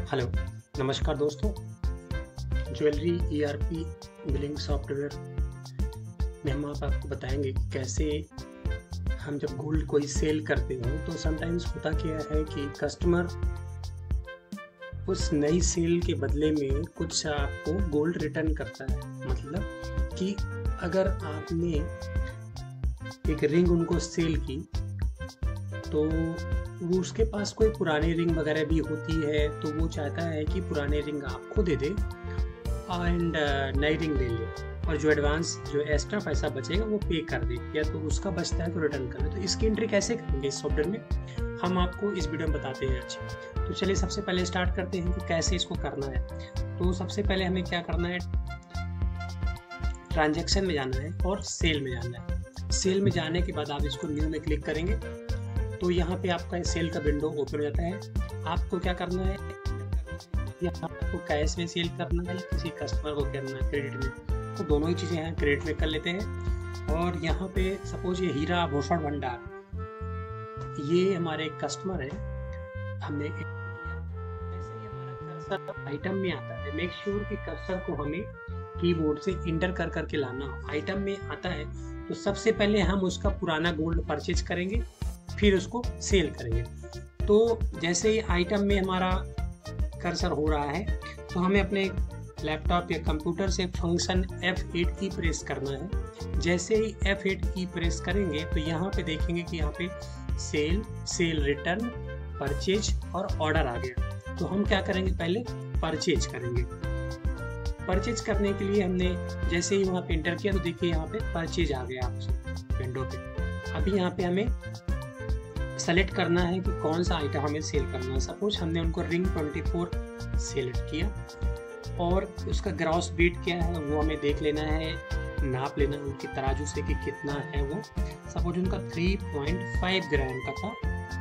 Hello, नमस्कार दोस्तों। Jewellery ERP billing software में हम आपको बताएंगे कि कैसे हम जब गोल्ड कोई सेल करते हैं तो समटाइम्स होता क्या है कि कस्टमर उस नई सेल के बदले में कुछ आपको गोल्ड रिटर्न करता है। मतलब कि अगर आपने एक रिंग उनको सेल की तो वो उसके पास कोई पुरानी रिंग वगैरह भी होती है, तो वो चाहता है कि पुरानी रिंग आपको दे दे एंड नई रिंग ले ले, और जो एडवांस जो एक्स्ट्रा पैसा बचेगा वो पे कर दे, या तो उसका बचता है तो रिटर्न कर दे। तो इसकी एंट्री कैसे करेंगे इस सॉफ्टवेयर में, हम आपको इस वीडियो में बताते हैं। अच्छे तो चलिए सबसे पहले स्टार्ट करते हैं कि कैसे इसको करना है। तो सबसे पहले हमें क्या करना है, ट्रांजैक्शन में जाना है और सेल में जाना है। सेल में जाने के बाद आप इसको न्यू में क्लिक करेंगे तो यहाँ पे आपका सेल का विंडो ओपन हो जाता है। आपको क्या करना है, यहाँ आपको कैश में सेल करना है, किसी कस्टमर को करना है क्रेडिट में, तो दोनों ही चीज़ें हैं, क्रेडिट में कर लेते हैं। और यहाँ पे सपोज ये हीरा भूषण भंडार, ये हमारे कस्टमर है, हमने कर्सर आइटम में आता है। मेक श्योर कि कर्सर को हमें कीबोर्ड से इंटर कर करके लाना हो। आइटम में आता है तो सबसे पहले हम उसका पुराना गोल्ड परचेज करेंगे, फिर उसको सेल करेंगे। तो जैसे ही आइटम में हमारा कर्सर हो रहा है तो हमें अपने लैपटॉप या कंप्यूटर से फंक्शन F8 की प्रेस करना है। जैसे ही F8 की प्रेस करेंगे तो यहाँ पे देखेंगे कि यहाँ पे सेल, सेल रिटर्न, परचेज और ऑर्डर आ गया। तो हम क्या करेंगे, पहले परचेज करेंगे। परचेज करने के लिए हमने जैसे ही वहाँ पे इंटर किया तो देखिए यहाँ पे परचेज आ गया आपसे विंडो पे। अभी यहाँ पे हमें सेलेक्ट करना है कि कौन सा आइटम हमें सेल करना है। सपोज हमने उनको रिंग 24 सेलेक्ट किया और उसका ग्रॉस वेट क्या है वो हमें देख लेना है, नाप लेना है उनकी तराजू से कि कितना है वो। सपोज उनका 3.5 ग्राम का था,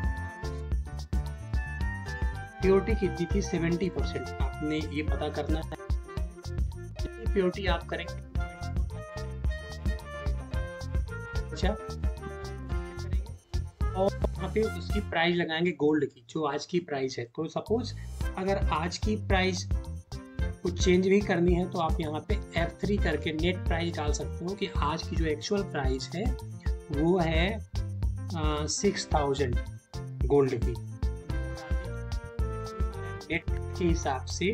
प्योरिटी कितनी थी 70%, आपने ये पता करना है। प्योरिटी आप करेंगे अच्छा, और यहाँ पे उसकी प्राइस लगाएंगे गोल्ड की, जो आज की प्राइस है। तो सपोज अगर आज की प्राइस कुछ चेंज भी करनी है तो आप यहाँ पे F3 करके नेट प्राइस डाल सकते हो कि आज की जो एक्चुअल प्राइस है वो है 6000 गोल्ड की। नेट के हिसाब से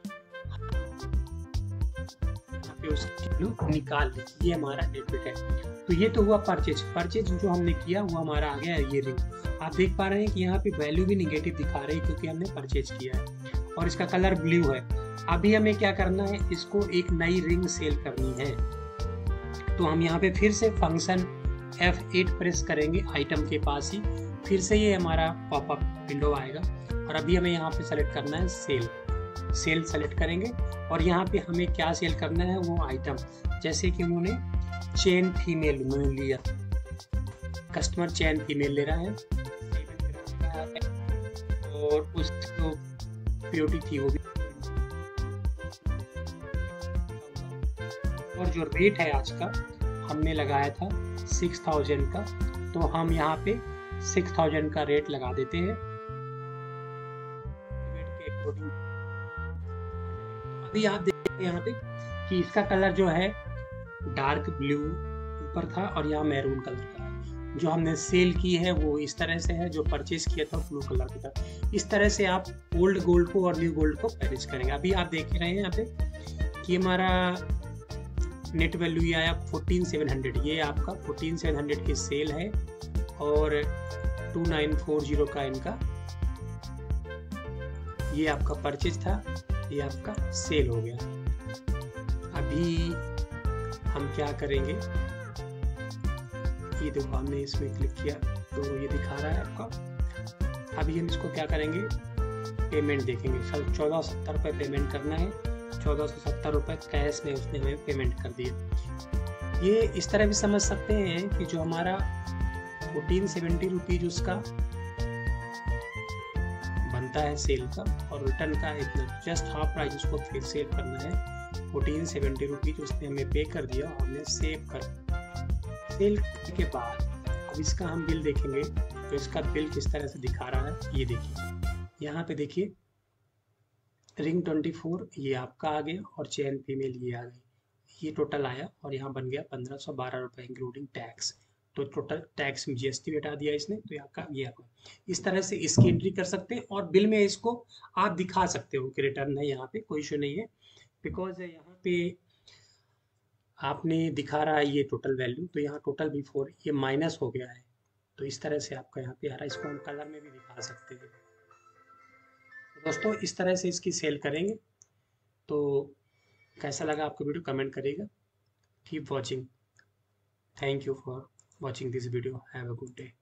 उसकी निकाल ली, ये हमारा डेबिट है। तो ये तो हुआ परचेज जो हमने किया वो हमारा आ गया ये रिंग। आप देख पा रहे हैं कि यहाँ पे वैल्यू भी निगेटिव दिखा रही है क्योंकि हमने परचेज किया है और इसका कलर ब्लू है। अभी हमें क्या करना है, इसको एक नई रिंग सेल करनी है। तो हम यहाँ पे फिर से फंक्शन F8 प्रेस करेंगे आइटम के पास ही, फिर से ये हमारा पॉपअप विंडो आएगा और अभी हमें यहाँ पे सेलेक्ट करना है सेल सेलेक्ट करेंगे और यहाँ पे हमें क्या सेल करना है वो आइटम। जैसे कि उन्होंने चेन फीमेल लिया, कस्टमर चेन फीमेल ले रहा है और उसको प्योरिटी थी वो भी, और जो रेट है आज का हमने लगाया था 6000 का, तो हम यहाँ पे 6000 का रेट लगा देते हैं। अभी आप देखिए यहाँ पे कि इसका कलर जो है डार्क ब्लू ऊपर था और यहाँ मैरून कलर का है। जो हमने सेल की है वो इस तरह से है, जो परचेज किया था ब्लू कलर का था। इस तरह से आप ओल्ड गोल्ड को और न्यू गोल्ड को मैनेज करेंगे। अभी आप देख रहे हैं यहाँ पे कि हमारा नेट वैल्यू ये आया 14700, ये आपका 14700 की सेल है और 2940 का इनका ये आपका परचेज था, ये आपका सेल हो गया। अभी हम क्या करेंगे, ये देखो हमने इसमें क्लिक किया तो ये दिखा रहा है आपका। अभी हम इसको क्या करेंगे, पेमेंट देखेंगे। सर 1470 रुपये पेमेंट करना है, 1470 रुपये कैश में उसने हमें पेमेंट कर दिया। ये इस तरह भी समझ सकते हैं कि जो हमारा 1470 रुपीज उसका बनता है सेल का और रिटर्न का इतना, जस्ट हाफ प्राइस उसको फिर सेल करना है। 1470 रुपीज उसने हमें पे कर दिया और हमने सेव कर। सेल के बाद अब इसका हम बिल देखेंगे तो इसका बिल किस तरह से दिखा रहा है, ये देखिए यहाँ पे देखिए रिंग 24 ये आपका आ गया और चेन फीमेल ये आ गई, ये टोटल आया और यहाँ बन गया 1512 रुपये इंक्लूडिंग टैक्स। तो टोटल टैक्स में जीएसटी हटा दिया इसने, तो आपका ये आपका इस तरह से इसकी एंट्री कर सकते हैं और बिल में इसको आप दिखा सकते हो कि रिटर्न है, यहाँ पे कोई इशू नहीं है। बिकॉज यहाँ पे आपने दिखा रहा है ये टोटल वैल्यू, तो यहाँ टोटल बिफोर ये माइनस हो गया है, तो इस तरह से आपका यहाँ पे आ रहा है। इसको हम कलर में भी दिखा सकते हैं। तो दोस्तों इस तरह से इसकी सेल करेंगे। तो कैसा लगा आपको वीडियो कमेंट करिएगा। Keep watching. Thank you for watching this video. Have a good day.